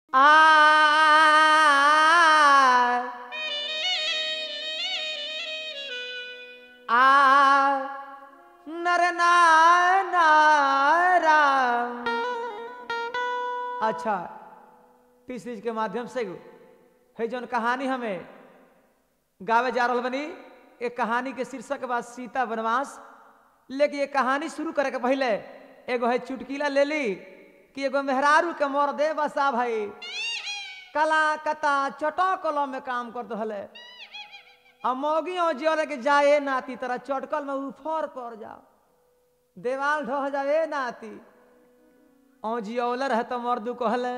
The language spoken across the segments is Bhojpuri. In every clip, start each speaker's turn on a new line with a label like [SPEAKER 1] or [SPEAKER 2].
[SPEAKER 1] आ आ नर नारायण। अच्छा टी सीरीज के माध्यम से है जौन कहानी हमें गावे जा रहा बनी, एक कहानी के शीर्षक बा सीता वनवास। लेकिन ये कहानी शुरू करे के पहले एगो है चुटकीला ले ली कि एगो मेहरारू के मोर दे बसा भाई कला कता चटो कलम में काम कर दहले अमोगियों जोरे के जाए नाती तरह चटकल में उफर पड़ जाओ देवाल ढह जाए नाती औजियोलर है तो मर्दू कहले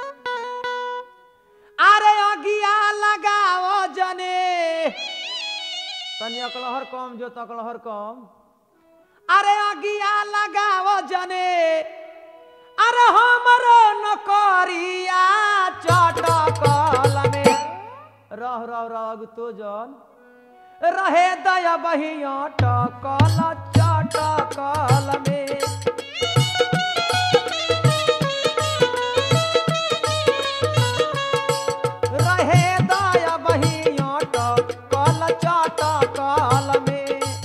[SPEAKER 1] अरे अगिया लगाओ जने तनी अकलहर कम जो तकलहर कम। अरे अगिया लगाओ जने अरे हमरो नौकरिया चटकल में रह रह रह तो जन रहे दया बहिया टकल चटकल में। रहे दया बहिया टकल चटकल में।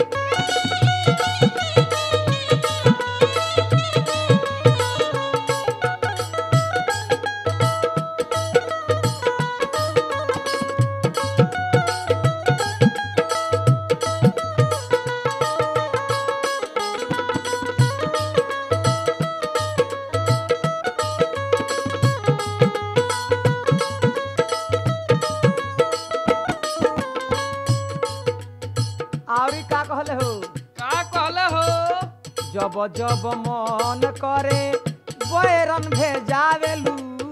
[SPEAKER 1] आवरी का कहले हो जब जब मन करे बैरन भेजावेलू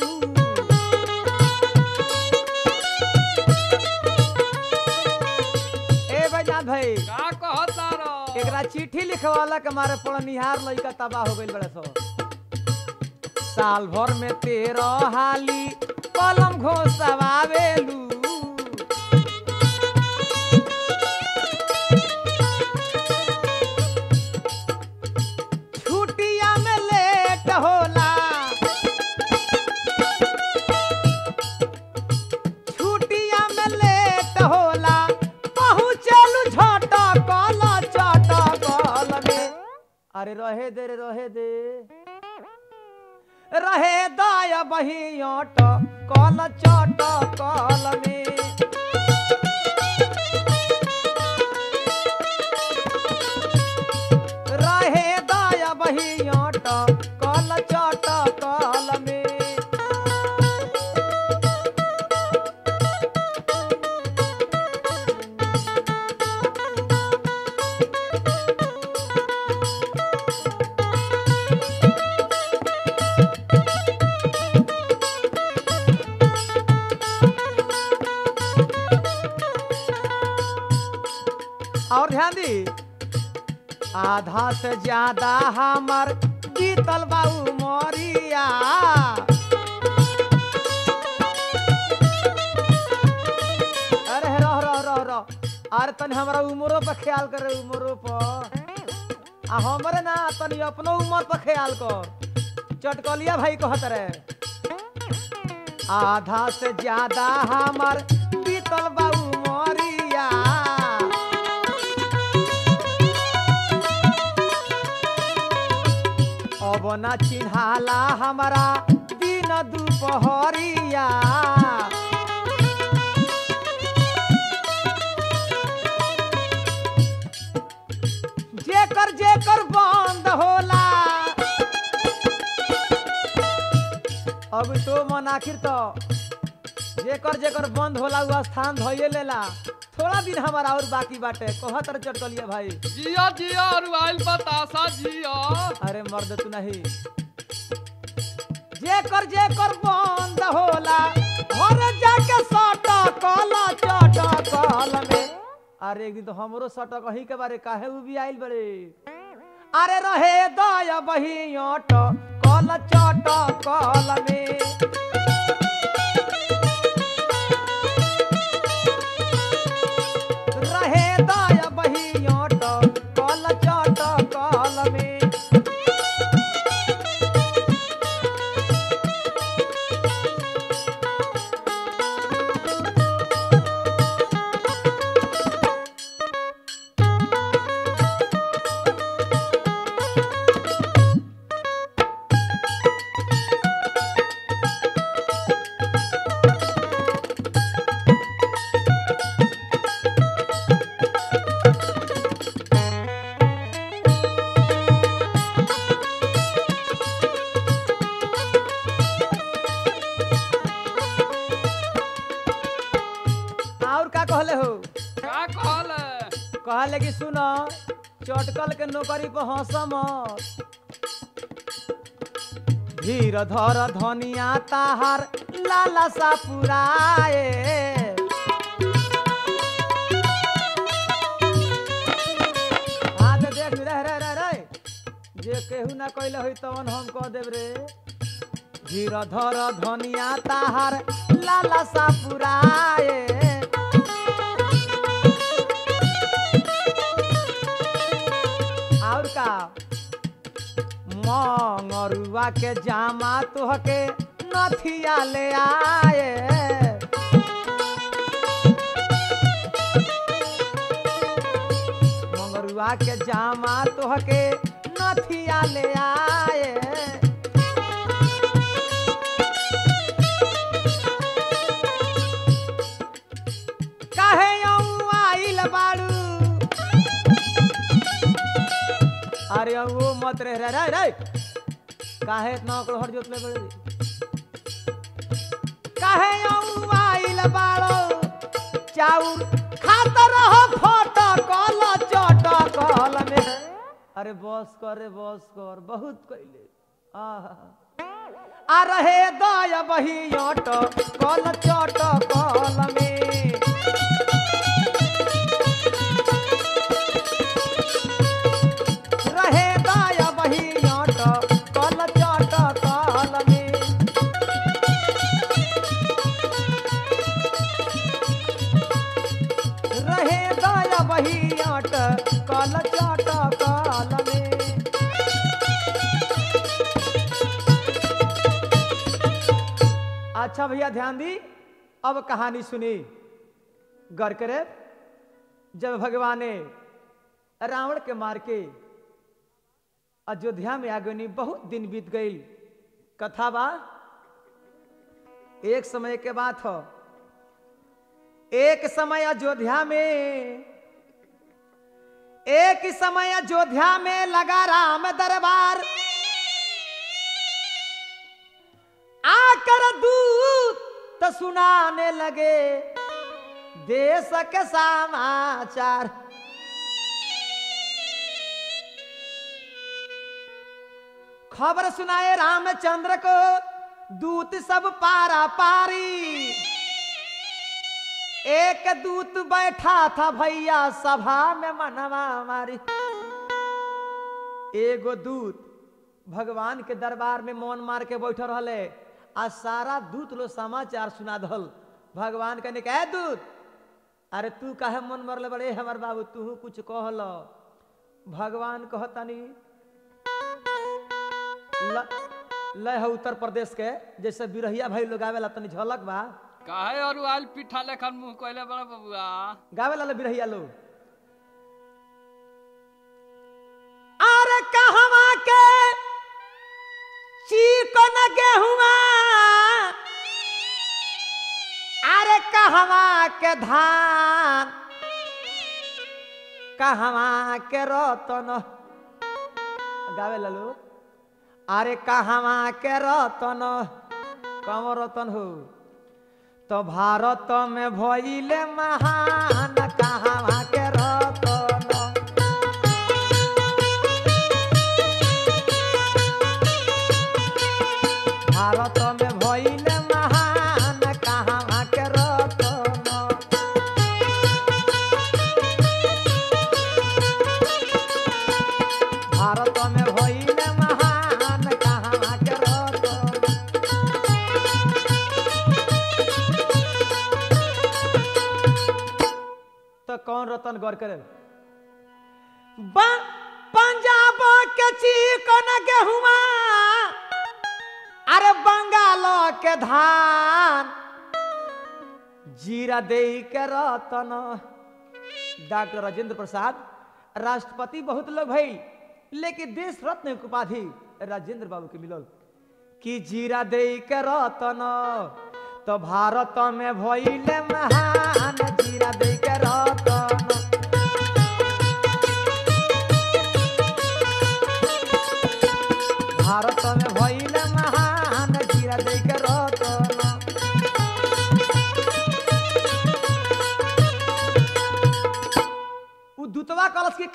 [SPEAKER 1] ए बजा भाई
[SPEAKER 2] का कहता रो
[SPEAKER 1] एकरा चिट्ठी लिखवाला के मारे पड़निहार लइका तबाह हो गइल बड़े सो। साल भर में 13 हाली कलम घोसवावेलू होला छुटिया में लेट होला पहुँचलू झटकल चटकल में। अरे रहे दे रे रहे दे रहे दया बहिया टकल चटकल में। रहे दया बहिया टकल चटकल में। और ध्यान दी आधा से ज्यादा हमर बीतल बाऊ मोरिया अरे रह रह रह रह अरे तनी हमारा उम्रों पर ख्याल कर उम्रों पर हमरे ना तनी अपनो उम्र पर ख्याल कर। चटकलिया भाई कहत रहे आधा से ज्यादा हमर बीतल बाऊ मोरिया अब न चिन्हाला हमारा दिन दुपहरिया जेकर जेकर बंद होला अब तो मन आखिर तो जेकर जेकर बंद होला वो स्थान धोइए लेला। थोड़ा दिन हमारा और बाकी बाटे कहत रह चटकलिया भाई
[SPEAKER 2] जिया जिया और वाइल बतासा जिया।
[SPEAKER 1] अरे मर्द तू नहीं जेकर जेकर बंद होला घर जाके सटकल चटकल में। अरे एक दिन तो हमरो सटक ही के बारे काहे उ भी आइल बड़े। अरे रहे दया बहिया टकल चटकल में। रहे दया बहिया टकल चटकल में। हो
[SPEAKER 2] का कहल
[SPEAKER 1] कहले कि सुनो चटकल के नौकरी पर हंस मत धीर धर धनिया ताहार लाला सा पुराए हाँ तो देख रे जे केहू ना कहले होई तवन हम कह देब रे धीर धर धनिया ताहार लाला सा पुराए और का मंगरुआ के जामा तोहके नथिया ले आए मंगरुआ के जामा तोहके नथिया ले आए काहे यूं आइल बाड़ू अरे वो मत रे रे रे रे काहे इतना ओकरो हर जोतले बड़े काहे यूं आइल बाड़ो चाउर खात रहो फोटो कल चट कल में अरे बस कर बहुत कइले आ रहे दया बही अट कल चट कल में रहे दया बही अट कल चट कल में रहे दया बही अट कल चट कल में अच्छा भैया ध्यान दी अब कहानी सुनी गौर करे जब भगवान ने रावण के मार के अयोध्या में आ गई बहुत दिन बीत गई कथा बा एक समय के बात हो एक समय अयोध्या में लगा राम दरबार आकर दूत तो सुनाने लगे देश के समाचार खबर सुनाए रामचंद्र को दूत सब पारा पारी एक दूत बैठा था भैया सभा में मनवा मारी एगो दूत भगवान के दरबार में मौन मार के बैठल रहले आ सारा दूत लो समाचार सुना दल भगवान कहने कहे दूत अरे तू काहे मन मरले बड़े हमार बाबू तू कुछ कहल भगवान कहतनी लय है उत्तर प्रदेश के जैसे बिरहिया भाई लोग आवेला तनी झलक बा
[SPEAKER 2] काहे और आइल पिठा लेखन मुंह कोइले बड़ा बबुआ
[SPEAKER 1] गावेला बिरहिया लोग अरे कहवा के चिकन गेहुआ अरे कहवा के धान कहवा के रतन गावेला लोग अरे कहवा के रतन कम रतन हो तो भारत में भइले महान कहवा के रतन भारत में भइले महान कहवा के रतन भारत में भइले महान कहवा के रतन तो कौन रतन गौर करे पंजाब के चिकन गेहुआ अरे बंगाल के धान जीरा दे के रतन डॉक्टर राजेंद्र प्रसाद राष्ट्रपति बहुत लोग भई लेकिन देश रत्न के उपाधि राजेंद्र बाबू के मिलल कि जीरा दे के रतन तो भारत में भइले महान जीरा दे के रतन भारत में भइले महान जीरा दे के रतन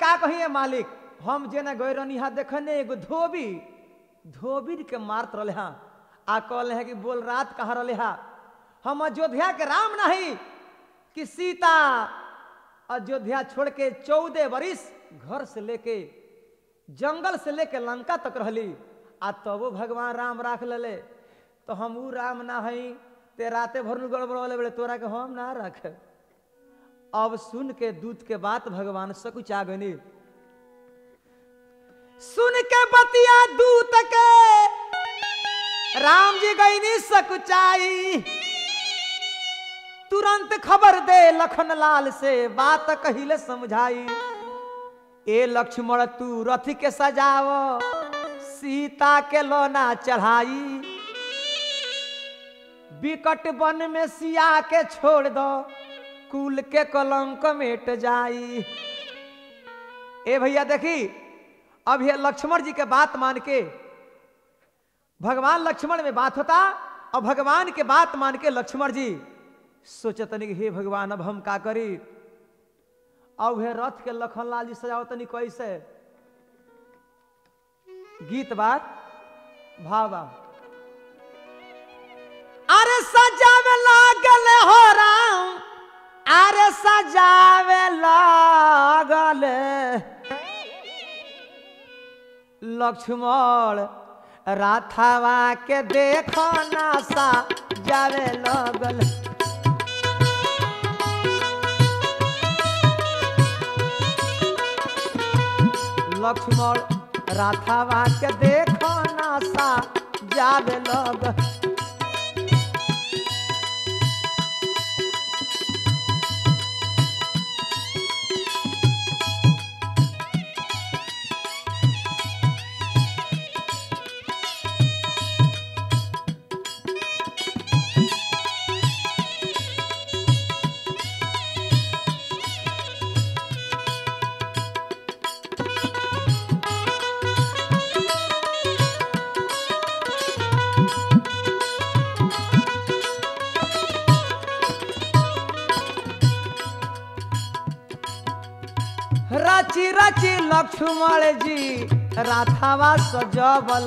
[SPEAKER 1] का कहिए मालिक, हम जेना गए रहनी हा देखने एगो धोबी के मारत रहे हाँ, आ कहले है कि बोल रात कहाँ रहे हा, हम अयोध्या के राम नहीं कि सीता अयोध्या छोड़ के 14 बरिस घर से लेके जंगल से लेके लंका तक रहली, आ तबो भगवान राम राख ले, तो हम ऊ राम ना हई ते राते भर गड़बड़ वाले बड़े तोरा के हम ना रख। अब सुन के दूत के बात भगवान सकुच आ गई, सुन के बतिया दूत के राम जी गई सकुचाई, तुरंत खबर दे लखन लाल से बात कहिले समझाई। ए लक्ष्मण तू रथ के सजाव, सीता के लोना चढ़ाई, विकट वन में सिया के छोड़ दो, कुल के कलंक मिट जाई। ए भैया देखी, अब ये लक्ष्मण जी के बात मान के भगवान लक्ष्मण में बात होता, और भगवान के बात मान के लक्ष्मण जी सोचतनी कि हे भगवान अब हम का करी। अब हे रथ के लखनलाल जी सजावतनी कैसे, गीत बात भावा, अरे सजावे लागल हो राम, अरे सजावे लागल लक्ष्मण, राथावा के देखो नासा जावे लगल। लक्ष्मण राथावा के देखो नासा जावे लगल। रची रची लक्ष्मण जी राथावा सजबल,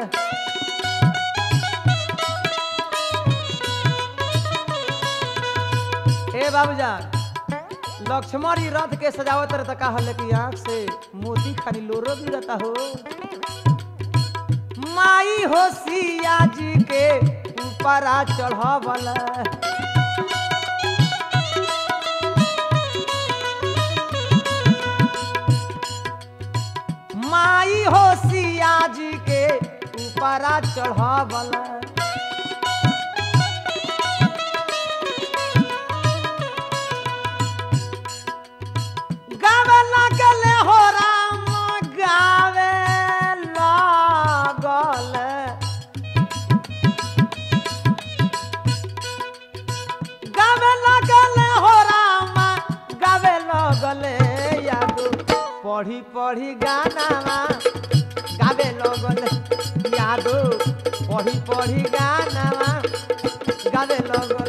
[SPEAKER 1] ए बाबूजान लक्ष्मण जी रथ के सजावत रहता का हल की आंख से मोती खानी लोरो भी रहता हो। माई हो सिया जी के ऊपर आ चढ़बल, माई हो सिया जी के ऊपर चढ़बल। गावे लागल हो राम, गावे लागल, गावे लागल हो राम, गावे लागल यादो पढ़ी पढ़ी गाना गावे लगल, यादो पढ़ी पढ़ी गाना गावे लगल।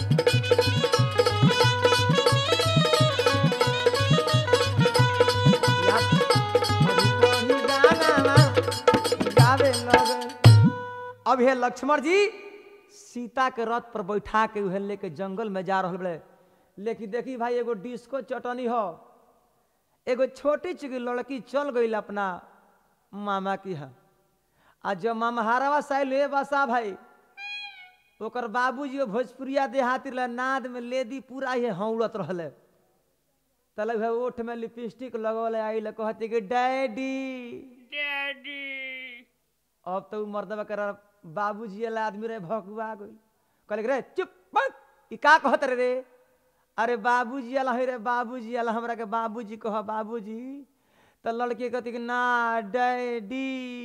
[SPEAKER 1] अब हे लक्ष्मण जी सीता के रथ पर बैठा के उहे लेके जंगल में जा रहे बड़े, लेकिन देखी भाई एगो डिस्को चटनी हो, एगो छोटी चुकी लड़की चल गई अपना मामा की है, आ जब मामा हारावा साइल ले बसा भाई ओकर बाबूजी भोजपुरिया देहाती नाद में लेदी पूरा ही हौलत रहले, तल ओठ में लिपस्टिक लगल आई कहती कि डैडी
[SPEAKER 2] डैडी।
[SPEAKER 1] अब तो मर्दबा कर बाबूजी वाला आदमी रहे भकुआ गई, कहले रे चुप बक, का कहत रे, अरे बाबूजी वाला है रे, बाबूजी वाला हमरा के बाबूजी कह बाबूजी। तो लड़की कहती कि ना डैडी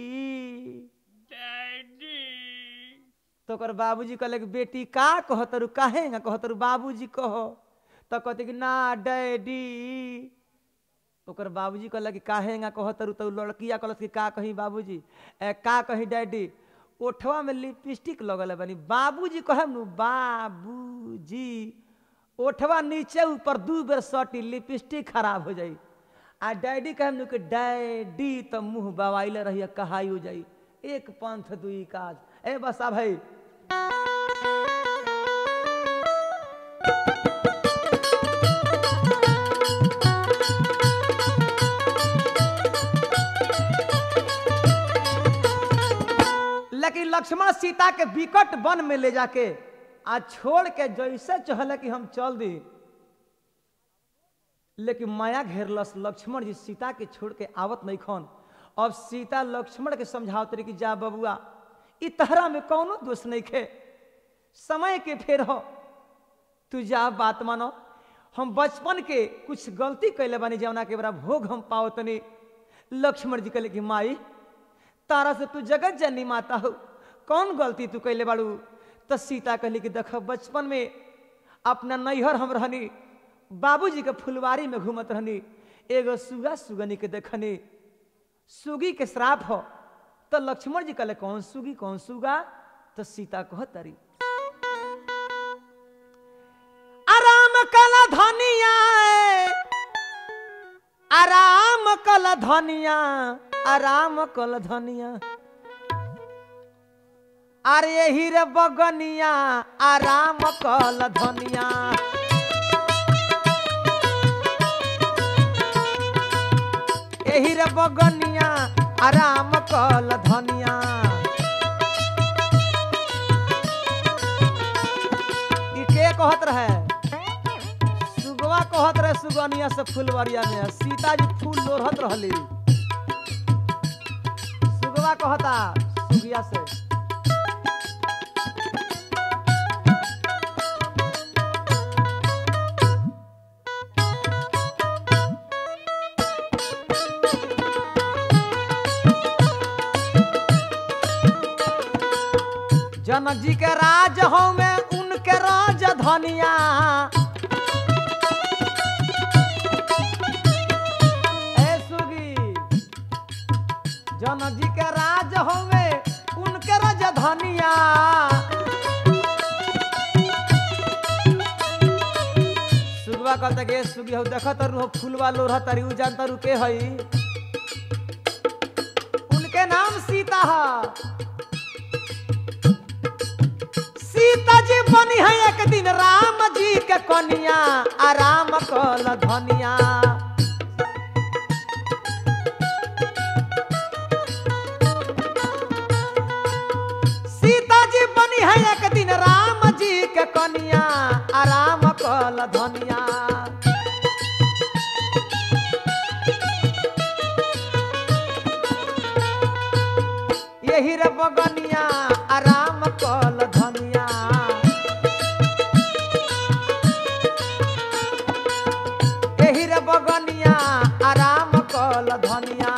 [SPEAKER 2] डैडी।
[SPEAKER 1] तो कर बाबूजी कहले कि बेटी का कहतरू, काहे कहतरू बाबूजी कहो, तो कहती कि ना डैडी। ओकर बाबूजी कहल कि काहे कहतरू, तो लड़किया कहलत कि का कही बाबूजी, का कही डैडी, ओठवा में लिपस्टिक लगल है बनी, बाबूजी कहम नु बाबूजी, ओठवा नीचे ऊपर 2 बेर सटी लिपस्टिक खराब हो जाई, आ डैडी कहम कि डैडी तो मुंह बवाइले रहिए कहाई हो जाई एक पंथ दुई काज ए बसा भाई लेकिन लक्ष्मण सीता के विकट वन में ले जाके आ छोड़ के जैसे चहले कि हम चल दी लेकिन माया घेरलस लक्ष्मण जी सीता के छोड़ के आवत नहीं खन अब सीता लक्ष्मण के समझावत रही कि जा बबुआ इ तहरा में कौनो दोष नहीं खे समय के फेर हो तू जा बात मानो हम बचपन के कुछ गलती कैले बानी जौना के बड़ा भोग हम पाओ तनी लक्ष्मण जी कहले कि माई तारा से तू जगत जननी माता हो कौन गलती तू कैले बाड़ू तो सीता कहली कि देख बचपन में अपना नैहर हम रहनी बाबूजी के फुलवारी में घूमत रहनी एगो सुगा सुगनी के देखनी सुगी के श्राप हो तो लक्ष्मण जी कहले कौन सुगी कौन सुगा तो सीता कहत रही आराम कला धनिया आराम कला धनिया आराम कल धनिया अरे हीरे बगनिया आराम कल धनिया हीरे बगनिया आराम कल धनिया के कहत रहे सुगवा कहत रहे सुगनिया से फुलवरिया में सीता जी फूल लोढ़त रहली सुगवा कहता सुगिया से जनक जी के राज हो में उनके राज धनिया ए सुगी जनक जी के राज हो में उनके राज धनिया सुगवा कहता के सुगी हो देखा तरु हो फूलवा लोढ़ा तारी उ जान तरु के हई उनके नाम सीता है सीता जी बनी है एक दिन राम जी के कनिया आराम कल धनिया सीता जी बनी है एक दिन राम जी के कनिया आराम कल धनिया यही रे बगनिया आराम कल धनिया यही रे बगनिया आराम कल धनिया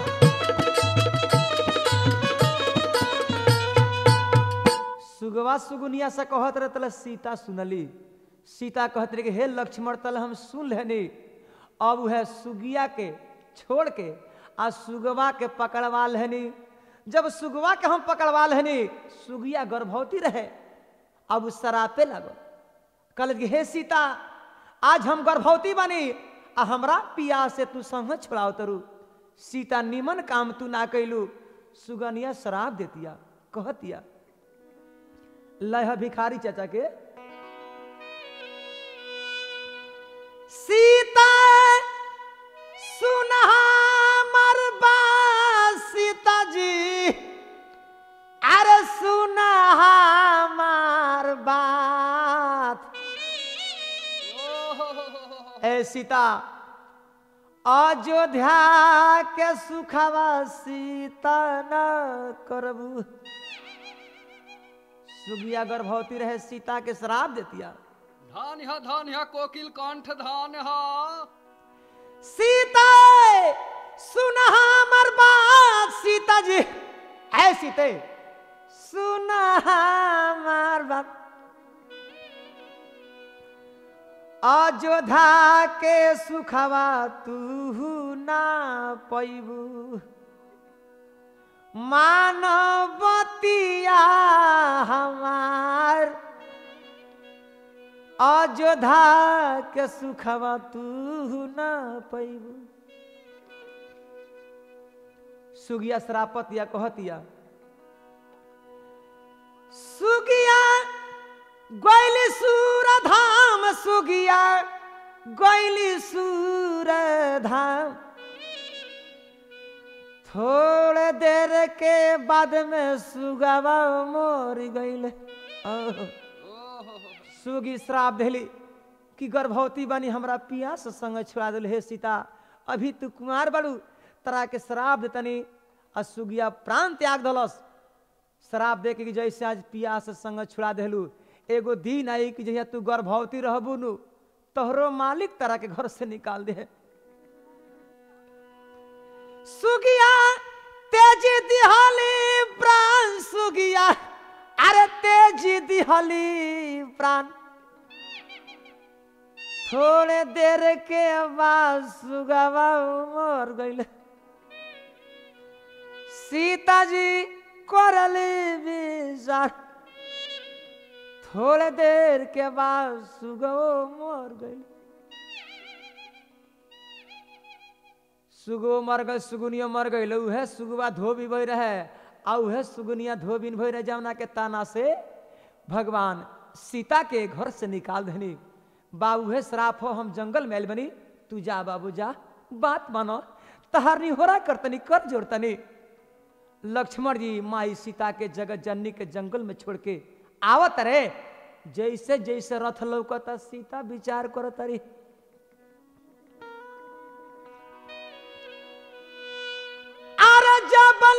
[SPEAKER 1] सुगवा सुगुनिया से कहत रहे तले सीता सुनली सीता कहत रही कि हे लक्ष्मण तले हम सुन लेनी अब वह सुगिया के छोड़ के आ सुगवा के पकड़वा लेनी जब सुगवा के हम पकड़वा लेनी सुगिया गर्भवती रहे अब सरापे लगो कल हे सीता आज हम गर्भवती बनी आ हमरा पिया से तू संग छोड़ाओ तरु सीता निमन काम तू ना कैलू सुगनिया शराब देतिया कहतिया लह भिखारी चाचा के सीता सुनहा मरबा सीता जी अरे सुनहा मार बात ए सीता अयोध्या के सुखवा सीता न करबू सुगिया गर्भवती रहे सीता के श्राप देतिया
[SPEAKER 2] धन है कोकिल कंठ धन है
[SPEAKER 1] सीता सुनहा मर बात सीता जी है सीते सुनहा मर बात अयोध्या के सुखवा तू ना पैबू मानवतिया हमार अयोध्या के सुखवा तू ना पैबू सुगिया श्रापतिया कहतिया सुगिया गैली सूर धाम सुगिया गैली सूर धाम थोड़े देर के बाद में सुगवा मोर गईले। सुगी श्राप दिली कि गर्भवती बनी हमरा पिया से संग छुड़ा दिल। हे सीता अभी तू कुमार बड़ू तरा के श्राप देतनी। सुगिया प्राण त्याग दलस श्राप दे के जैसे आज पिया से संग छुड़ा दिलू एगो दिन आई कि जहिया तू गर्भवती रहबू नु तोहरो मालिक तरा के घर से निकाल दे। सुगिया तेजी दिहली प्राण सुगिया अरे तेजी दिहली प्राण थोड़े देर के बाद सुगवा मर गईले। सीता जी करली विचार थोड़े देर के बाद सुगवो मर गई। सुगो मर गई सुगुनिया मर गई उहे सुगवा धोबी बह रहे आ उहे सुगुनिया धोबिन भई रहे जमुना के ताना से भगवान सीता के घर से निकाल देनी। बाबू है श्राप हो हम जंगल में बनी तू जा बाबू जा बात मानो तहारनी होरा करतनी कर जोड़तनी। लक्ष्मण जी माई सीता के जगत जननी के जंगल में छोड़ के आवत रे जैसे जैसे रथ लौकता सीता विचार करत रही अरे जबल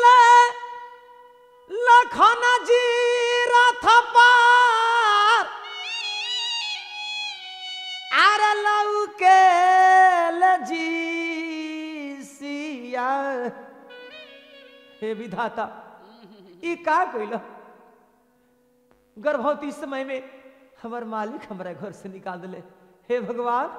[SPEAKER 1] लखन जी रथ पार अरे लौके जी सिया। हे विधाता ई का कइला गर्भवती समय में हमार मालिक हमारे घर से निकाल दिले। हे भगवान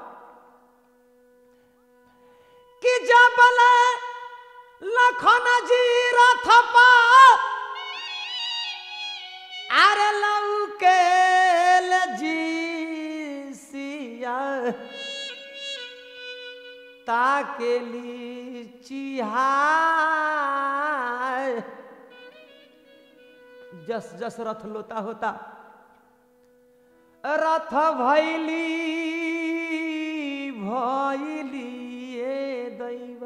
[SPEAKER 1] कि जबल लखन जी रथ पार अरे लौके जी सिया ताकेली चिहाय। जस जस रथ लोता होता रथ भैली भैली ए दैव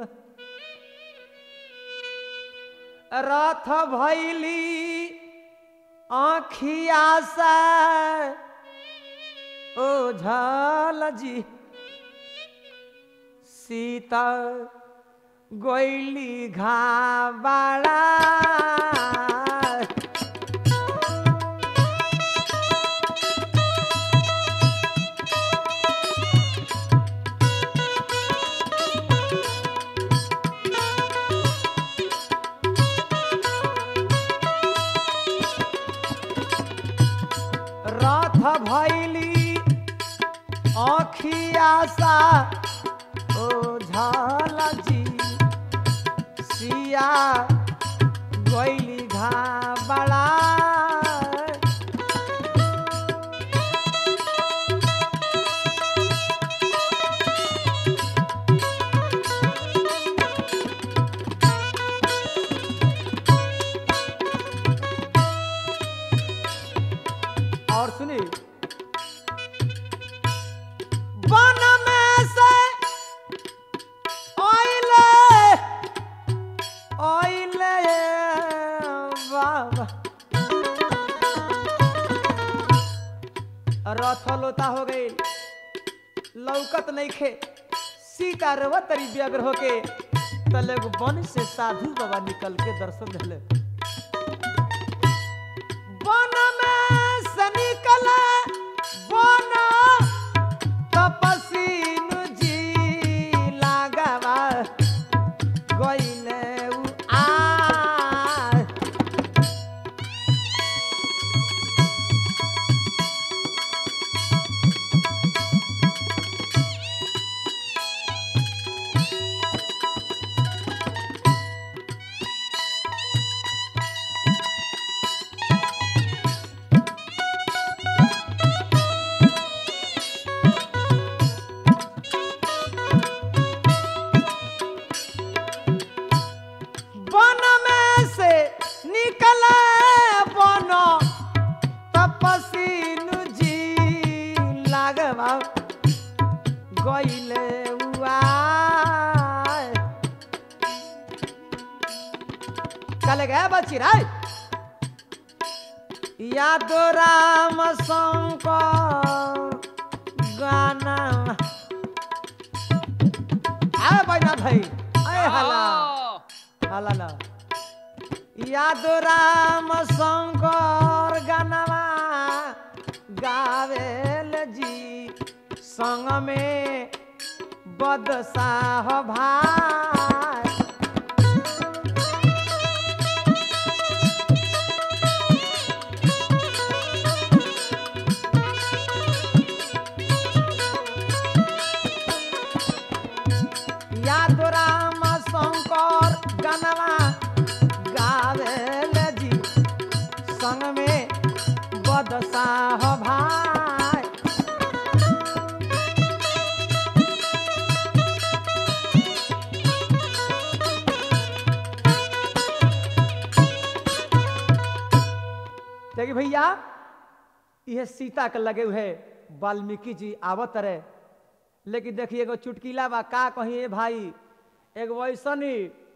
[SPEAKER 1] रथ भैली आँखिया से ओझल जी सीता गोइली घाबड़ा। रथ भैली आँखिया सा ओझल जी सिया गोइली घाबड़ा। और सुनी वन में से ओइले ओइले बाबा रथ लोता हो गई लौकत नहीं खे सीता रवतरी व्यग्र होके तले वन से साधु बाबा निकल के दर्शन दिले। वन में से निकले वन तपसीन जी लागवा गईले आ। राघवा गईले हुआ कले गए बची राय यादो राम शंकर गाना बैना भाई हला हला ला यादो राम शंकर गानवा गावेल जी संग में बदशाह भाई यादो राम शंकर गानवा गावेल जी संग में बदशाह भाई देखिए भैया यह सीता के लगे हुए वाल्मीकि जी आवत रहे लेकिन देखिए एगो चुटकीला बा का कहिए भाई एगो वैसनी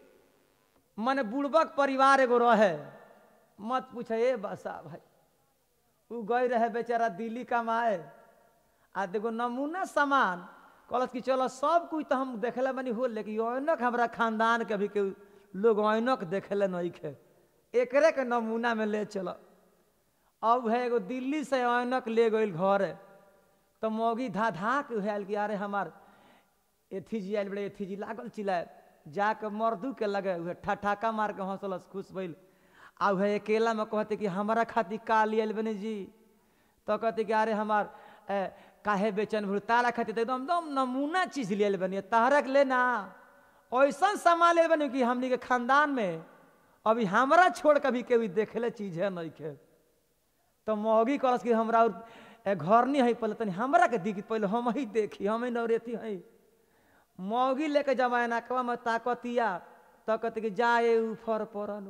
[SPEAKER 1] मन बुड़बक परिवार एगो रहे मत पूछे बसा भाई उ गई रहे बेचारा दिल्ली कमाए आ देखो नमूना सामान कहलस कि चलो सब कुछ तो हम देखले बनी हो लेकिन ऐनक हमारा खानदान के भी के लोग ऐनक देखले नहीं खे एकरे के नमूना में ले चलो अब है एगो दिल्ली से ऐनक ले गई घर तो मौगी धा धा के हेल कि अरे हमार एथी जी आयल बड़े एथी जी लागल चिल्लाए जाके मर्दू के लगे उहे ठठाका मार के हंसलस खुश भइल आ उहे अकेला में कहते कि हमारा खातिर का लियल बने जी तो कहते कि अरे हमार काहे बेचन भूल तारा खातिर तो एकदम एकदम नमूना चीज लियल बनी तारक लेना ऐसा सामान ले बनी कि हमनी के खानदान में अभी हमारा छोड़ कभी केवी देखले चीज है नहीं के तो मौगी कहलस कि हमरा घर नहीं है पहले तनी हमरा के दिखी पहले हम ही देखी हम ही नौरेती है मौगी लेके जमाना कवा में ताकतिया तो कहते कि जाए ऊपर परनु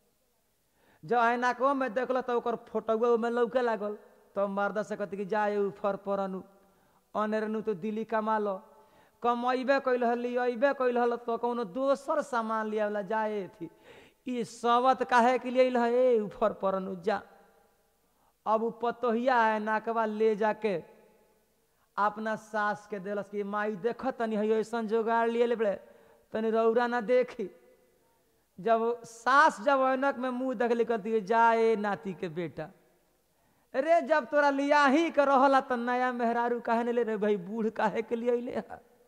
[SPEAKER 1] जब ऐनाकवा में देखल तो ओकर फोटोआ में लौके लागल तो मर्दा से कहते कि जाए ऊपर परनु अनेरनु तो दिल्ली कमा लो कमैबे कैल लियबे कैल हल तो कोनो दोसर सामान लिया जाए थी ये सबत काहे के लिए है ऊपर परनु जा अब उ पतोहिया है नाकवा ले जाके अपना सास के दिलस कि माई देख तनी है ऐसा जोगाड़ लिए बड़े तनी रौरा ना देखी जब सास जब ऐनक में मुंह देखली करती है जाए नाती के बेटा अरे जब तोरा लिया ही के रहला तो नया मेहरारू काहे नहीं ले रहे भाई बूढ़ काहे के लिए ले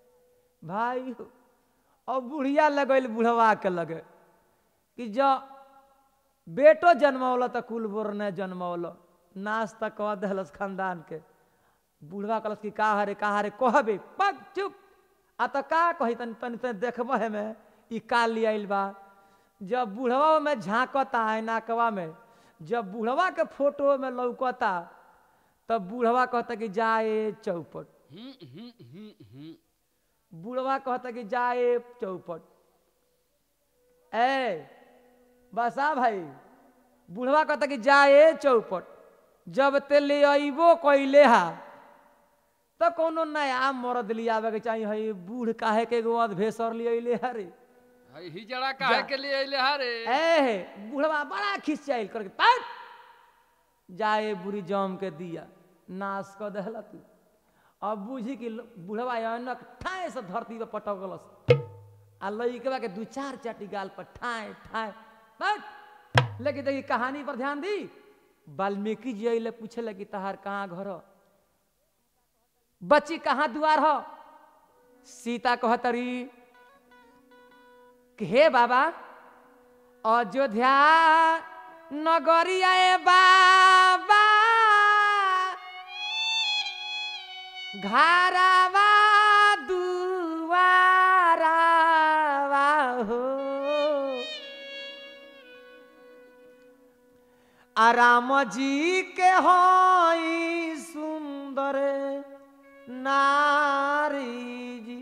[SPEAKER 1] भाई अब बुढ़िया लगल बुढ़वा के लगे कि जो बेटो जन्मौल तो कुल बोर ने जन्मौल नाश्ता कह दहलस खानदान के बुढ़वा कहलस कि का हरे कहबे पग चुप आ तो का कही तन तन देखब है में ई का लियाइल बा जब बुढ़वा में झांकता है नाकवा में जब बुढ़वा के फोटो में लौकता तब बुढ़वा कहता कि जाए चौपट बुढ़वा कहता कि जाए चौपट ए बसा भाई बुढ़वा कहता कि जाए चौपट जब ते ले अबो कैले हा तो कोनो नया मर्द लियावे के चाहिए है बूढ़ काहे के एगो अधभेसर ले अइले हरे
[SPEAKER 2] हिजड़ा काहे के लिए अइले हरे
[SPEAKER 1] ए बुढ़वा बड़ा खिंचाइल करके पट जाए बुरी जम के दिया नाश कर दहला तू अब बुझी कि बुढ़वा अनक ठाए से धरती पे पटकलस आ लइकवा के दू चार चाटी गाल पर ठाए ठाए पट लेकिन देखी कहानी पर ध्यान दी वाल्मीकि जी अइले पूछे लगी तहार कहाँ घर हो बच्ची कहाँ दुआर हो सीता कहतरी कि हे बाबा अयोध्या नगरिया बाबा घरवा दुआरवा हो राम जी के होई सुंदर नारी जी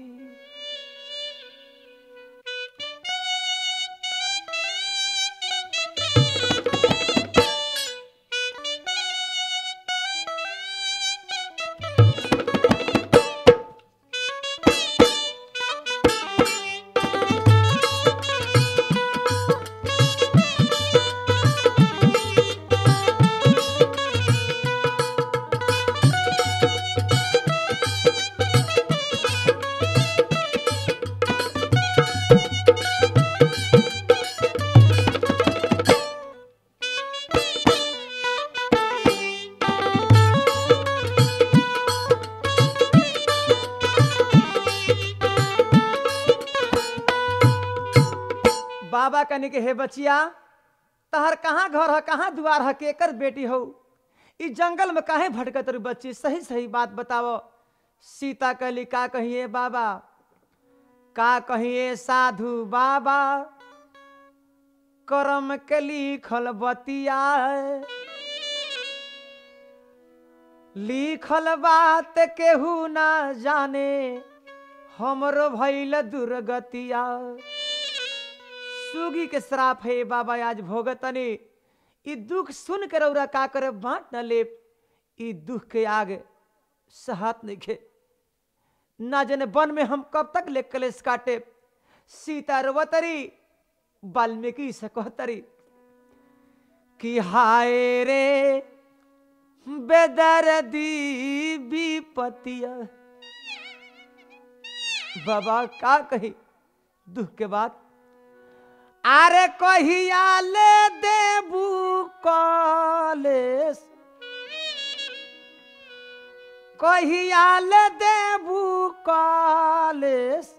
[SPEAKER 1] बाबा कहने के हे बचिया तहर कहाँ घर है कहाँ द्वार है केकर बेटी हो इस जंगल में काहे भटकत रू बच्ची सही सही बात बताओ। सीता कहली का कहिए बाबा का कहिए साधु बाबा करम के लिखल बतिया लिखल बात केहू ना जाने हमरो भइल दुर्गतिया। सुगी के श्राप है बाबा आज भोगतनी ई दुख सुन कर रौरा का करे बांट न ले ई दुख के आग सहत नहीं खे ना जने वन में हम कब तक ले कलेश काटे। सीता रोवतरी वाल्मीकि से कहतरी कि हाय रे बेदर्दी विपतिया। बाबा का कही दुख के बाद अरे कहिया ले देबू कलेश कहिया ले देबू कलेश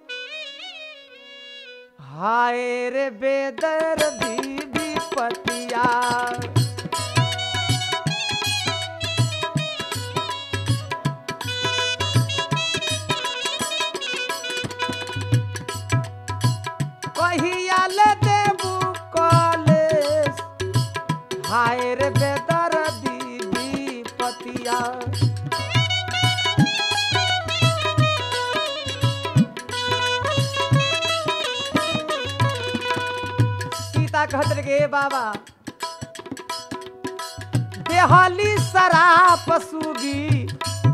[SPEAKER 1] हाय रे बेदर्दी विपतिया। कहिया ले देबू कलेश हाय रे बेदर्दी विपतिया। सीता कहत रे बाबा देहली शराप सुगी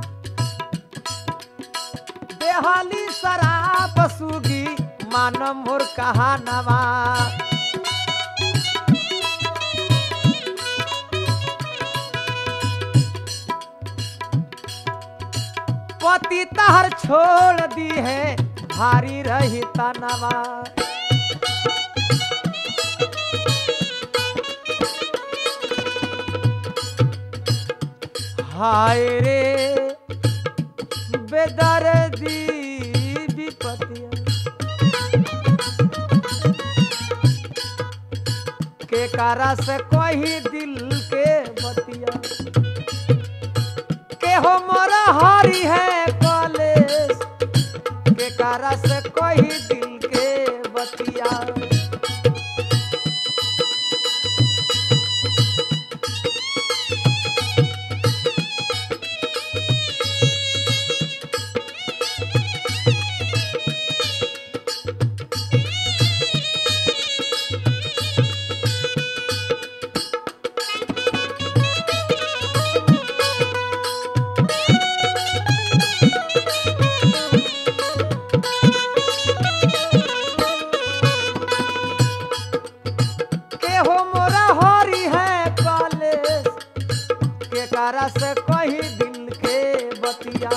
[SPEAKER 1] देहली शराप सुगी मान मोर कहानवा। पति तहर छोड़ दी है भारी रही तनवा। हाय रे बेदर्दी विपतिया के कारा से कोई दिल के बतिया के हो मोरा हरी है कलेश के कारा से कोई दिल के बतिया। से कही दिल के बतिया।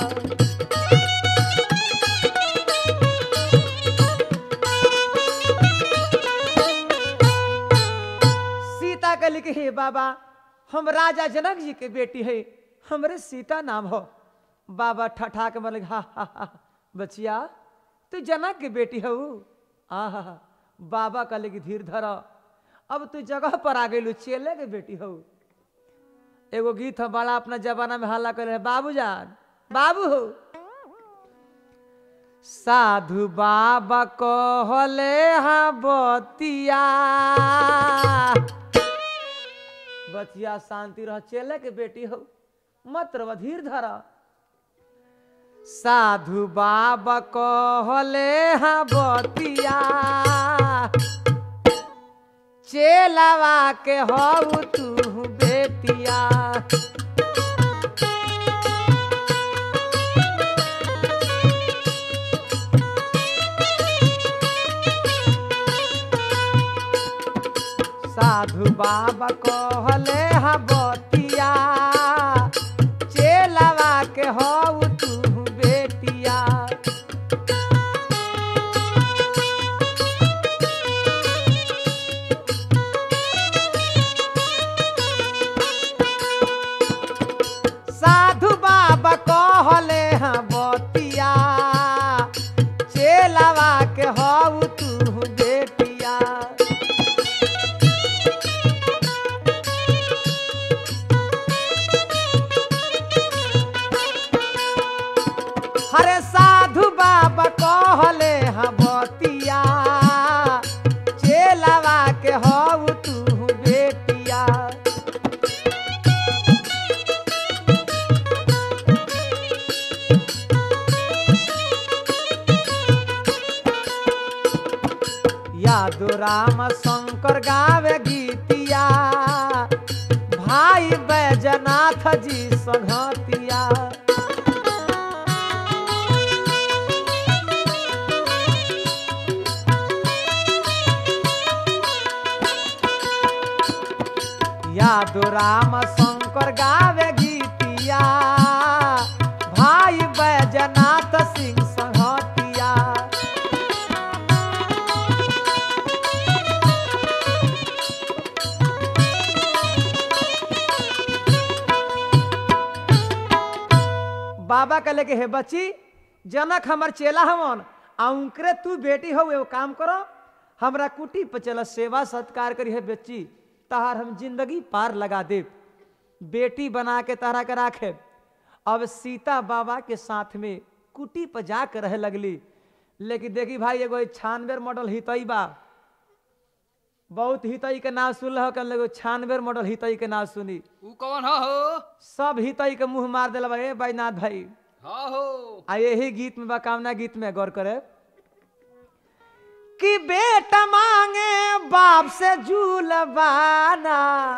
[SPEAKER 1] सीता के लिखे हे बाबा हम राजा जनक जी के बेटी है हमरे सीता नाम हो। बाबा ठठा के मतलब हा हा हा बचिया तू जनक के बेटी हो। आहा बाबा का लिखी धीर धर अब तू जगह पर आ गई चेले के बेटी हो। एगो गीत है बड़ा अपना जमाना में हल्ला कर बाबू जान बाबू हो। साधु बाबा कहले हाँ बतिया बचिया शांति रह चेले के बेटी हो मत रह धीर धरा। साधु बाबा कहले हाँ बतिया चेलावा के हो तू बेटिया। साधु बाबा कहले हा बतिया चेलावा के हो तू बेटिया। साधु बाबा कहले हा बतिया चेलावा के हो तू बेटिया। यादो राम शंकर गावे गीतिया भाई बैजनाथ जी संघतिया। यादो राम शंकर गावे गीतिया भाई बैजनाथ सिंह संघतिया। बाबा कहले कि हे बच्ची जनक हमर चेला हमन आउंकरे तू बेटी हो एगो काम करो हमरा कुटी पे चल सेवा सत्कार करी है बच्ची तहार हम जिंदगी पार लगा दे बेटी बना के तहरा के राखे। अब सीता बाबा के साथ में कुटी पर जाकर रह लगली। लेकिन देखी भाई एगो 96 मॉडल हितई बा बहुत हितई के नाम सुन लो कल 96 मॉडल हितई के नाम सुनी
[SPEAKER 2] ऊ कौन हो?
[SPEAKER 1] सब हितई के मुंह मार दिला भाई बैजनाथ भाई।
[SPEAKER 2] हाँ हो।
[SPEAKER 1] आ यही गीत में बा कामना गीत में गौर करे कि बेटा मांगे बाप से झूलवाना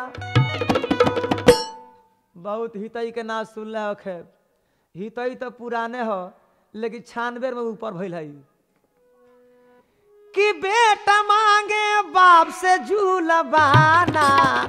[SPEAKER 1] बहुत हितई के नाम सुन रहे हो। खैर हितई तो पुराने हो लेकिन 96 में ऊपर भइल है कि बेटा मांगे बाप से झूलवाना।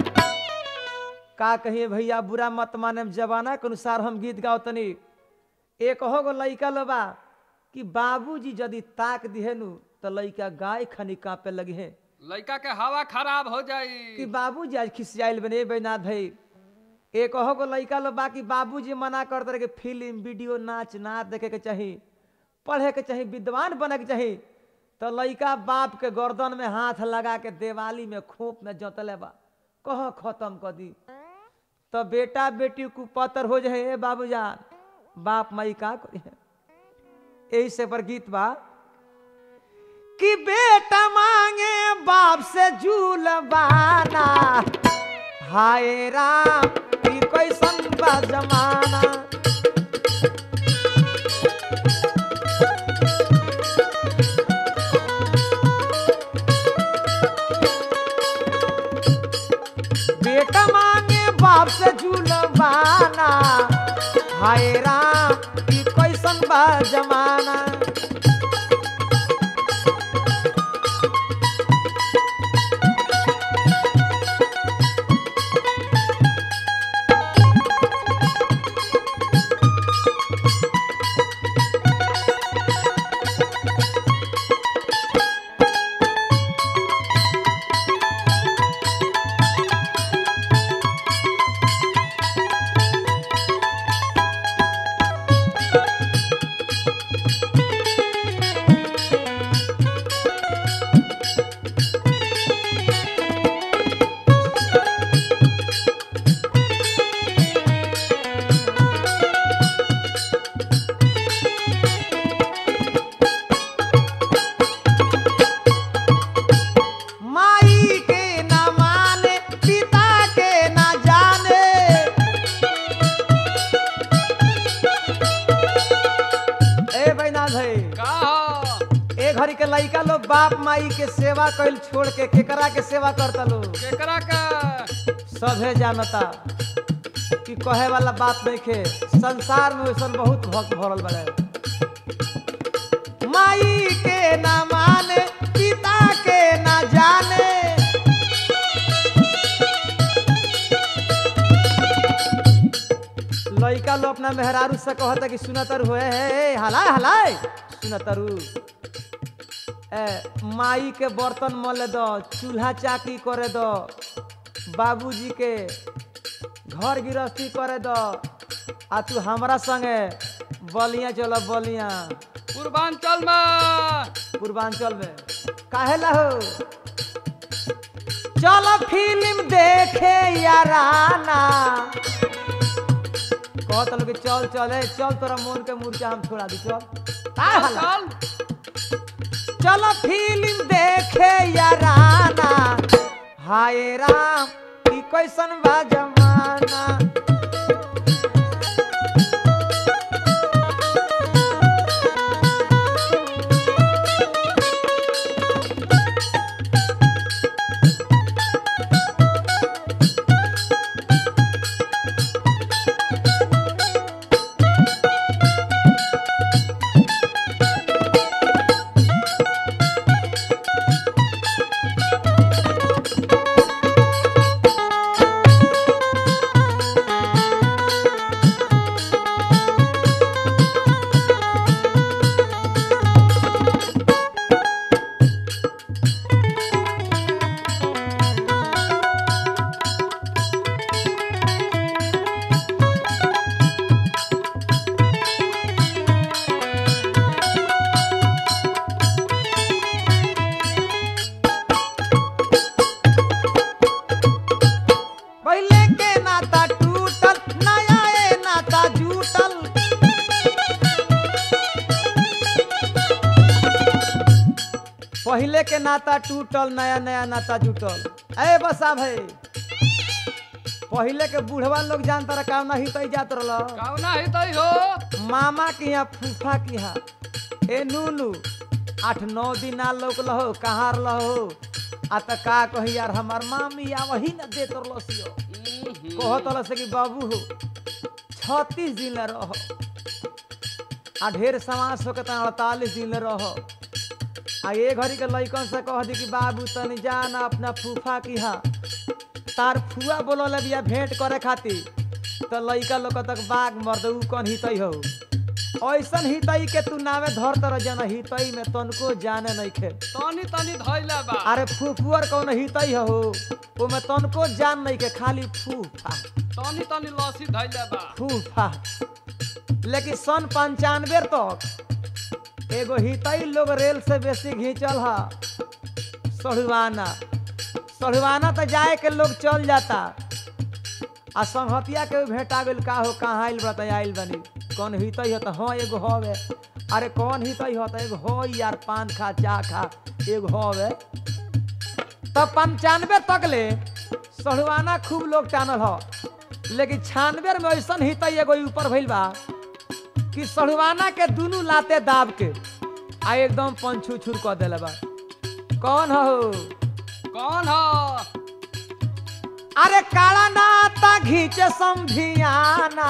[SPEAKER 1] का कहिए भैया बुरा मत माने जमाना के अनुसार हम गीत गाओ तनी। एक हो लड़का लोबा कि बाबूजी यदि ताक दिहे नु तो लड़का गाय खनी कांपे लगे है
[SPEAKER 2] लड़का के हवा खराब हो जाई
[SPEAKER 1] कि बाबूजी आज खिसियाइल बने बैजनाथ भाई। एक हो लड़का लोबा कि बाबूजी मना करते रहे कि फिल्म वीडियो नाच नाच देखे के चाहिए पढ़े के चाहिए विद्वान बने के चाहिए तो लड़का बाप के गर्दन में हाथ लगा के दिवाली में खोप में जोतले बा कह खत्म कर दी तो बेटा बेटी कुपतर हो जाए बाबूजान बाप माई का करी है। यही से पर गीत बा कि बेटा मांगे बाप से झूलवाना हाय राम की कोई संबा जमाना। बेटा मांगे बाप से झूलवाना हाय राम की कोई संबा जमाना। लड़का लो बाप माई के सेवा कैल छोड़ के केकरा के सेवा करता लो
[SPEAKER 2] केकरा का
[SPEAKER 1] सभे जानता कि कहे वाला बात नहीं खे संसार में वैसा बहुत भक्त भरल बड़े माई के ना माने पिता के ना जाने लड़का लो अपना मेहरारू से कहता कि सुनतर हुए है हलाए हलाए सुनतरू माई के बर्तन मले दो चूल्हा चाकी करे दो बाबूजी के घर गृहस्थी करे दो आ तू हमरा संगे बलिया चलो बलिया पूर्वांचल में काहे ला हो चलो फिल्म देखे याराना कहत लोग चल चले चल तोरा मोन के मूर्छा हम छोड़ा दी चल चलो फिल्म देखे याराना हाय राम की कैसन बा जमाना पहले के नाता टूटल नया नया नाता जुटल। ए बसा भाई पहले के बूढ़वा लोग जानता रहा काम नहीं तो जात रहा
[SPEAKER 2] कौना है तई हो
[SPEAKER 1] मामा के यहाँ फूफा के यहाँ ए नूनू 8-9 दिन ना लोग लहो कहाँ रहो आ त का कही यार हमार मामी या वही न देत रलसियो कहत रल से कि बाबू हो 36 दिन ले रहो आ ढेर समाज हो के 48 दिन ले रहो आ ये घड़ी के लइकन से कह दी कि बाबू तनी जाना अपना फूफा की यहाँ तार फुआ बोलल बिया भेंट करे खातिर तो लइका लोग तक बाग मर्द उ कौन हितई हो ऐसन हितई के तू नामे धर तर जन हितई में तनको जाने नहीं खे
[SPEAKER 2] तनी तनी धइला बा
[SPEAKER 1] अरे फूफुअर कौन हितई हो ओ में तनको जान नहीं के खाली फूफा
[SPEAKER 2] तनी तनी लसी धइला बा
[SPEAKER 1] फूफा। लेकिन सन 95 तक एगो हितई लोग रेल से बेसी घींचल हा सढ़ुआना तो जाए के लोग चल जाता आ संहतिया के भेंटा गेल का हो कहाँ आइल बता आइल बनी कौन हितई हो तो हाँ एगो हवे अरे कौन हितई हो तो एगो हो यार पान खा चा खा एगो हवे। तब 95 तक ले सढ़ुआना खूब लोग टानल हो लेकिन 96 में ऐसा हितई एगो ऊपर भइल बा कि सढ़ुआना के दुनू लाते दाब के आ एकदम पंछू छुर कर दिले बा। कौन हो अरे काला नाता घींचे समधियाना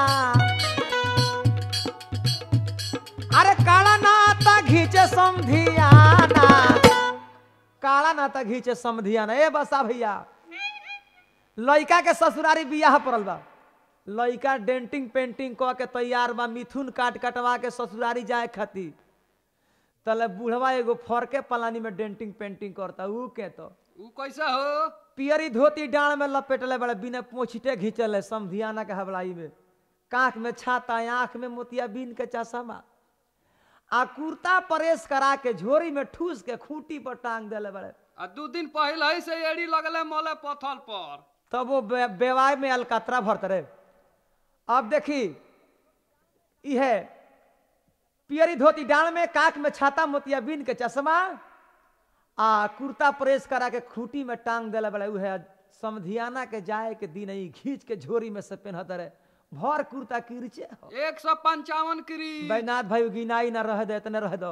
[SPEAKER 1] अरे काला नाता घींचे समधियाना काला नाता घींचे समधियाना। ए बसा भैया लइका के ससुरारी बियाह पड़ल बा लइका डेंटिंग पेंटिंग क के तैयार बा मिथुन काट कटवा के ससुरारी जाए खातिर तले बूढ़वा एगो फरके पलानी में डेंटिंग पेंटिंग करता ऊ के तो
[SPEAKER 2] ऊ कैसा हो
[SPEAKER 1] पियरी धोती डांड में लपेटले बड़े बिना पोछिटे घिंचले समधियाना के हबलाई में कांख में छाता आंख में मोतिया बीन के चश्मा आ कुर्ता प्रेस करा के झोरी में ठूस के खूंटी पर टांग देले बड़े
[SPEAKER 2] आ 2 दिन पहले से एड़ी लगले मोले पथल पर
[SPEAKER 1] तब वो बेवाय में अलकतरा भरत रहे। अब देखी यह पियरी धोती डांड में कांख में छाता मोतिया बीन के चश्मा आ कुर्ता प्रेस करा के खूंटी में टांग दिला बड़ा उहे समधियाना के जाए के दिन ही खींच के झोरी में से पहनत रहे भर कुर्ता किरचे
[SPEAKER 2] 155 किरी
[SPEAKER 1] बैनाथ भाई गिनाई ना रह दे इतने रह दो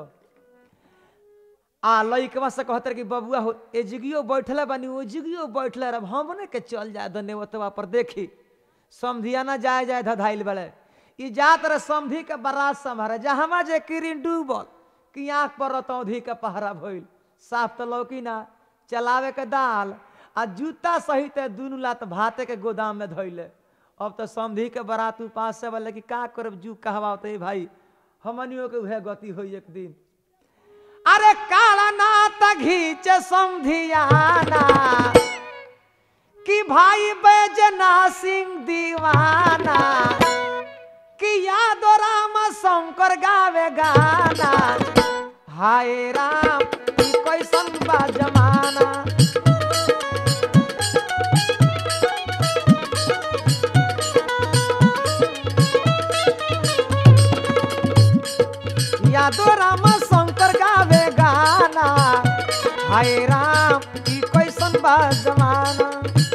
[SPEAKER 1] आ लइकवा से कहतर कि बबुआ हो ए जिगियो बैठले बनी ओ जिगियो बैठले रह हमने के चल जाए धन्यवादवा पर देखी समधियाना जाए जाए धधाइल बड़े ई जात रहे समधी के बारात संभारे जहां जे किरिन डूबल कि आंख पर रतौधी के पहरा भइल साफ तो लौकी ना चलावे के दाल आ जूता सहित दुनू लात भाते के गोदाम में धोइले। अब तो समधी के बारात उपास से बोले कि का करब जू कहवाते भाई हमनियों के वह गति होई एक दिन। अरे काला नाता घींचे समधियाना कि भाई बैजना सिंह दीवाना कि यादो राम शंकर गावे गाना हाय राम कैसन बा जमाना। यादो राम शंकर गावे गाना हाय राम की कैसन बा जमाना।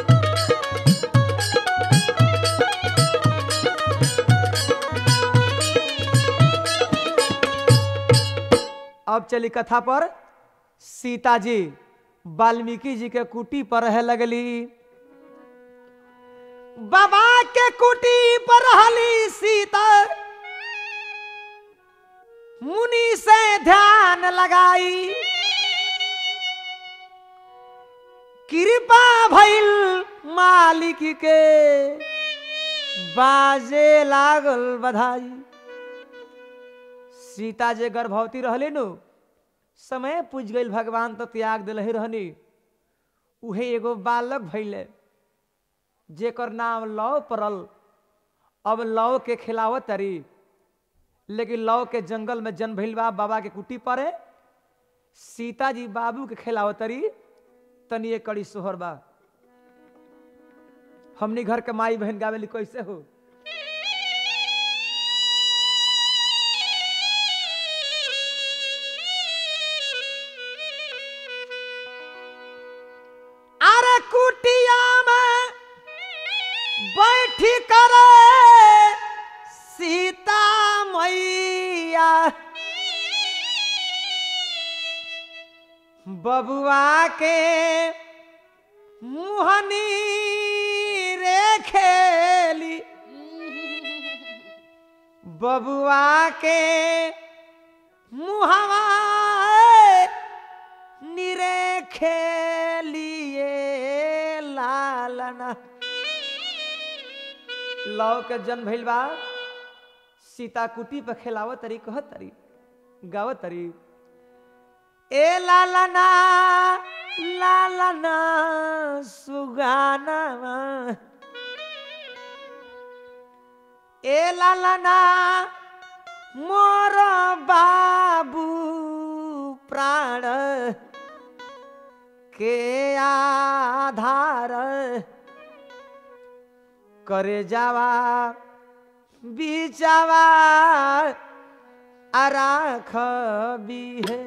[SPEAKER 1] अब चली कथा पर सीता जी वाल्मीकि जी के कुटी पर रह लगली बाबा के कुटी पर रहली सीता मुनि से ध्यान लगाई कृपा भइल मालिक के बाजे लागल बधाई। सीता जे गर्भवती रहली नु समय पूज गई भगवान तो त्याग दिल रहनी उहे एगो बालक भैले जेकर नाम लव पड़ल। अब लव के खिलावत तरी लेकिन लव के जंगल में जन्म भइल बा बाबा के कुटी पर सीता जी बाबू के खिलावत तरी तनी एक कड़ी सोहर बा हमनी घर के माई बहन गावेली कैसे हो। बबुआ के मुहनी रे खेली बबुआ के मुहवा निरे खेलिए लालना लव के जन्म भइल बा सीता कुटी पे खेलावत तरी कहत तरी गावत तरी ए लालना लालना सुगाना ए लालना मोर बाबू प्राण के आधार करे जावा बिचावा आराख भी है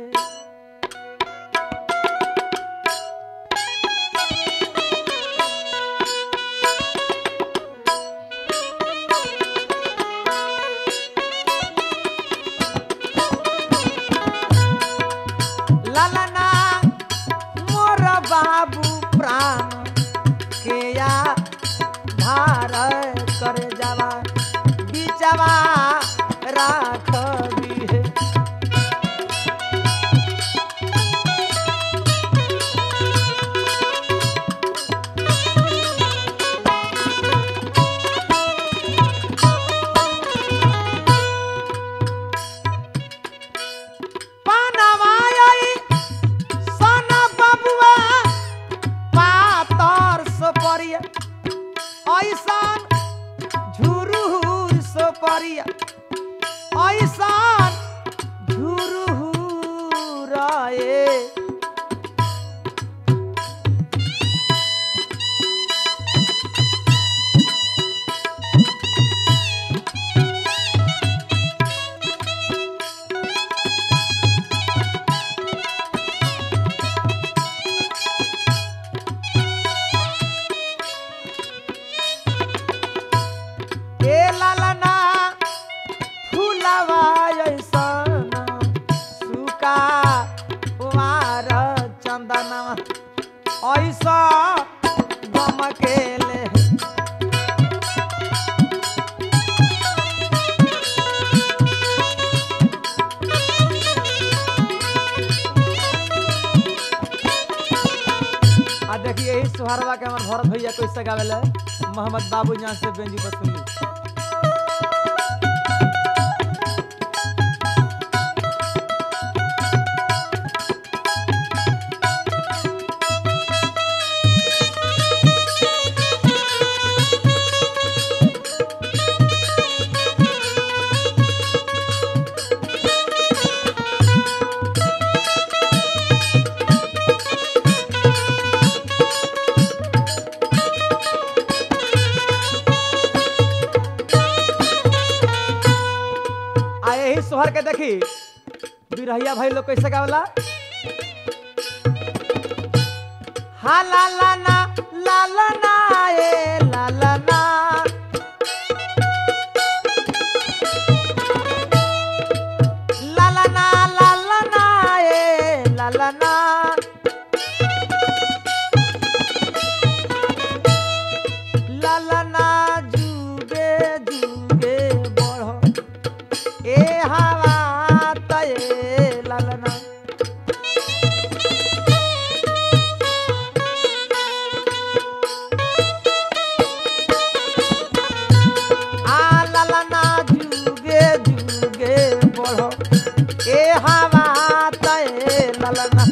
[SPEAKER 1] लालना मोर बाबू प्राण के धार करे जावा बिचावा राख भी है ऐसान झुरुहुर सोपरिया ऐसान झुरुहुर लालना फूलवा ऐसन सुका कुमार चंदना ऐसा गम के ले आ देखिए यही सुहारवा के हमारे भरत भैया कैसे गावेले मोहम्मद बाबू यहाँ से बेंजी पर सुनी सोहर के देखी बिरहिया भाई लोग कैसे गावला हा लालना लालना ए लालना लालना लालना ए लालना लालना जुगे जुगे बढ़ो ए हवा तये लालना आ लालना जुगे जुगे बढ़ो ए हवा तये लालना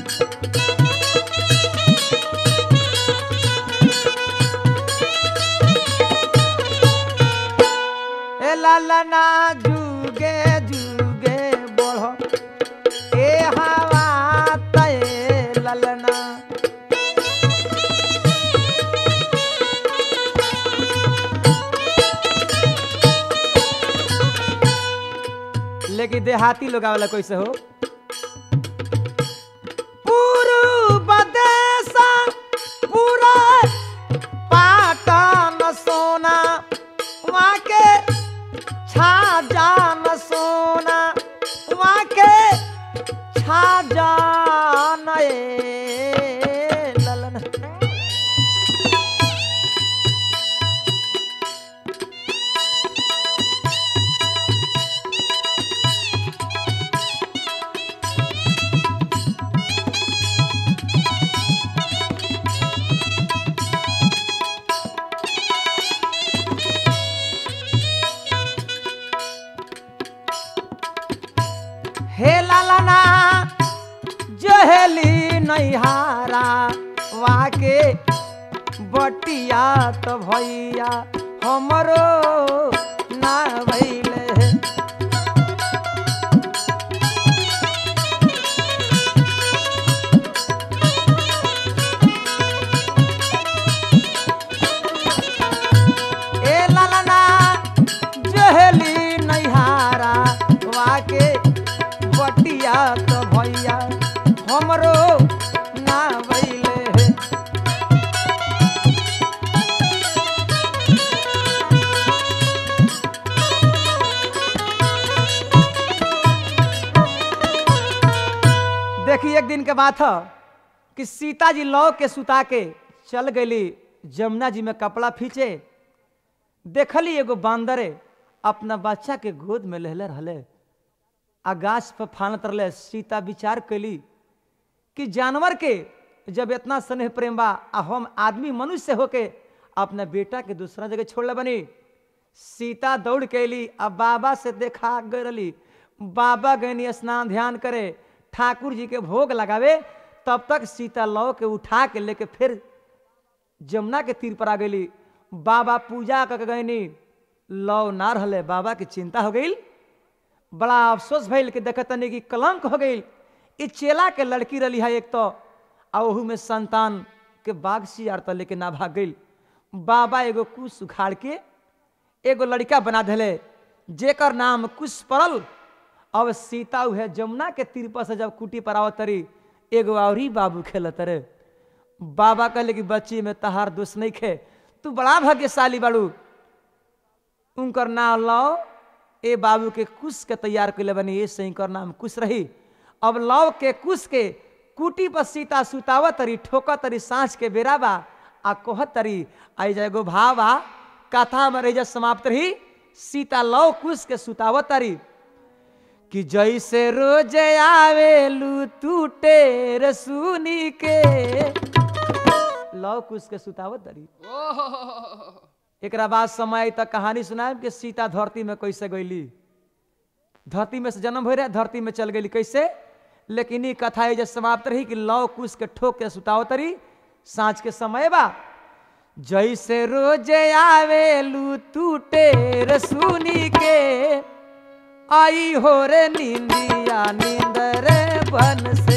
[SPEAKER 1] ए लालना जुगे जुगे बढ़ो ए हवा तये लालना लेकिन देहाती लोग आवेला कैसे हो पूर्व देशा पूरा पाटन सोना वहाँ के छा जान सोना वहाँ के छा जान हे लालना जहेली नैहारा वाके बटिया तो भैया हमरो ना भैले। ए लालना जहेली नैहारा वाके बटिया तो भैया हमरो ना भैले। देखिए एक दिन के बात है कि सीता जी लौ के सुता के चल गई जमुना जी में कपड़ा फींचे। देखली एगो बांदरे अपना बच्चा के गोद में लेले रहले आ गाछ पर फानत रहले। सीता विचार कैली कि जानवर के जब इतना स्नेह प्रेम बा आ हम आदमी मनुष्य होके अपना बेटा के दूसरा जगह छोड़ले बनी। सीता दौड़ के अली आ बाबा से देखा गई। बाबा गई स्नान ध्यान करे ठाकुर जी के भोग लगावे। तब तक सीता लौ के उठा के लेके फिर जमुना के तीर पर आ गई। बाबा पूजा कर गईनी लौ ना रहले। बाबा की चिंता हो गई। बड़ा अफसोस भइल कि देखतनी कि कलंक हो गई। ई चेला के लड़की रही है एक तो आ ओहू में संतान के बाग सियार तो लेके ना भाग गई। बाबा एगो कुश उखाड़ के एगो लड़का बना दिले जेकर नाम कुश पड़ल। अब सीता उहे जमुना के तीर पर से जब कुटी पर आवत तरी एगो और बाबू खेलत रे। बाबा कहले कि बच्ची में तहार दोष नहीं खे, तू बड़ा भाग्यशाली बाड़ू। उनकर नाम लौ ए बाबू के कुश के तैयार कैले बनी ऐसे इनकर नाम कुश रही। अब लौ के कुश के कुटी पर सीता सुतावत तरी ठोकत तरी सांझ के बेरा बा आ कहत तरी आई जाएगो भावा कथा में रही समाप्त रही। सीता लौ कुश के सुतावत तरी कि जैसे रोज आवेलू तू टेर सुनी के लौ कुश के सुतावत तरी। एक बाद समय तक कहानी सुनाए कि सीता धरती में कैसे गईली। धरती में से जन्म हो रहा धरती में चल गई कैसे। लेकिन ये कथा जब समाप्त रही कि लौ कुश के ठोक के सुतावत तरी सांझ के समय बा। जैसे रोज आवेलू तू टेर सुनी के आई हो रे नींदिया नींद रे बन से।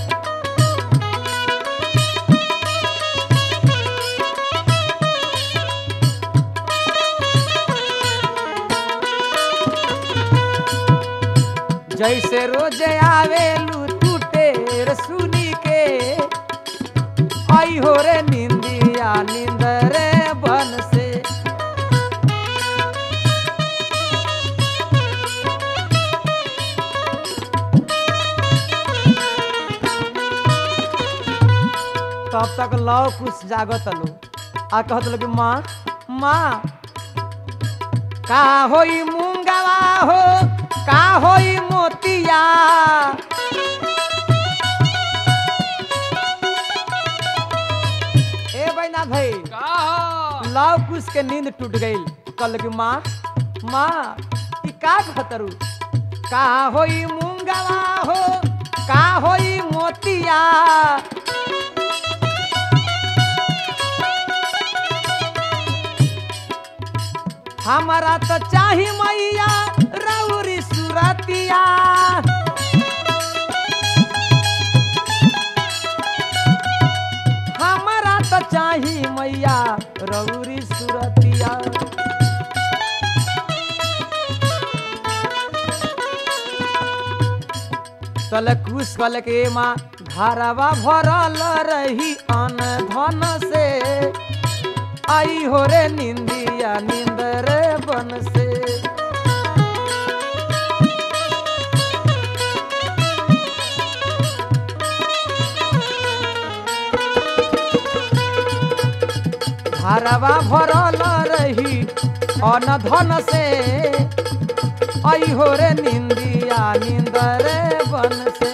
[SPEAKER 1] जैसे रोज आवेलू तू टेर सुनी के आई हो रे नींदिया नींद रे बन से। तब तक लौ कुछ जागत लो आ कहत लो कि माँ माँ का होई मूंगवा हो का होई मोतिया। ए बैना भाई लौ कुछ के नींद टूट गई। कल कि माँ माँ ई का कहतरू का होई मूंगवा हो का होई मोतिया। हमारा तो चाही मैया रौरी सुरतिया। हमारा तो चाही मैया रौरी सुरतिया। तल कुश कल के माँ घरवा भरल रही अन धन से आई हो रे निंदिया नींद रे बन से। घरवा भरल रही अन धन से आई हो रे निंदिया नींद रे बन से।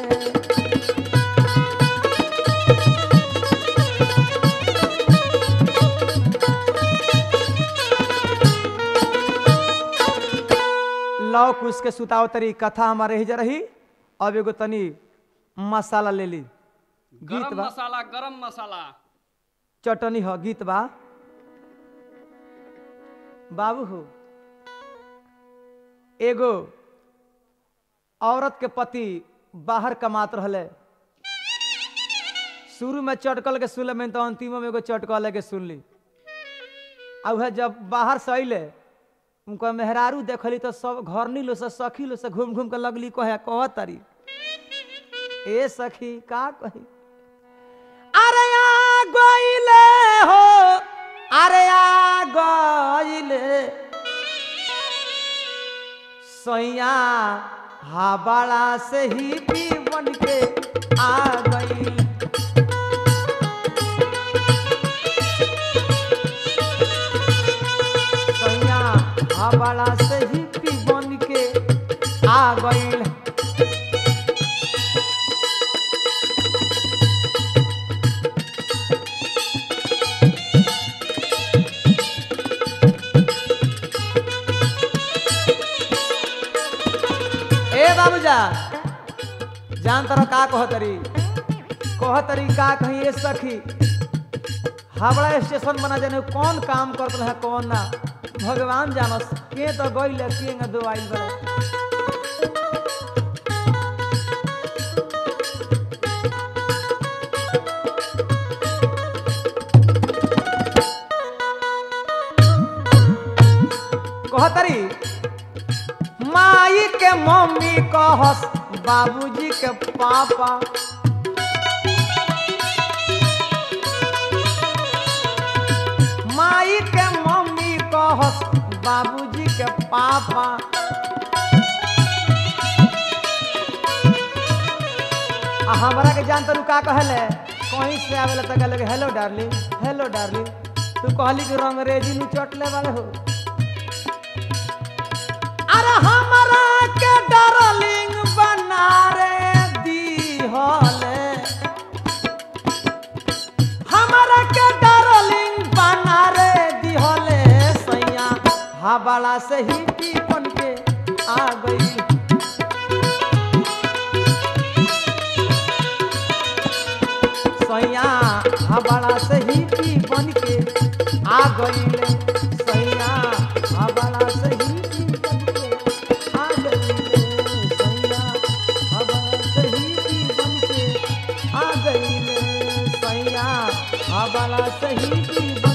[SPEAKER 1] लौ कुश के सुताव तरी कथा हमारे ही रही। अब एगो तनी मसाला ले ली गीत
[SPEAKER 2] गरम
[SPEAKER 1] बा
[SPEAKER 2] मसाला गरम मसाला
[SPEAKER 1] चटनी हो गीत बा बाबू हो एगो औरत के पति बाहर कमात रहले शुरू में चटकल के सुन में तो अंतिम में एगो चटकल के सुन ली आ वह जब बाहर से अले उनका मेहरारू देखली तो सब घर लो से सखी लो से घूम घूम के लगली कह तारी ए सखी का कही अरे आ गइले हो अरे आ गइले सैया हाबाड़ा से ही पी बन के आ गई सैया हाबाड़ा से ही पी बन के आ गई बाबूजा जान तरह का कहतरी का कहीं ये सखी हावड़ा स्टेशन बना जाने कौन काम करते है कौन ना भगवान जानस के तो गई के दो आइल बड़ा कहतरी माई के मम्मी कहस बाबूजी के पापा माई के मम्मी कहस बाबूजी के पापा हमारा के जान तू का कहले कहीं से आवेला त कहले हेलो डार्लिंग तू कहली कि अंग्रेजी नु चटले वाले हो अरे हमारा के डार्लिंग बना रे दी होले हमारा के डार्लिंग बना रे दी होले सैया हाबाड़ा से ही पी बन के आ गई सैया हाबाड़ा से ही पी बन के आ गई सैया हाबाड़ा से ही बाला सही की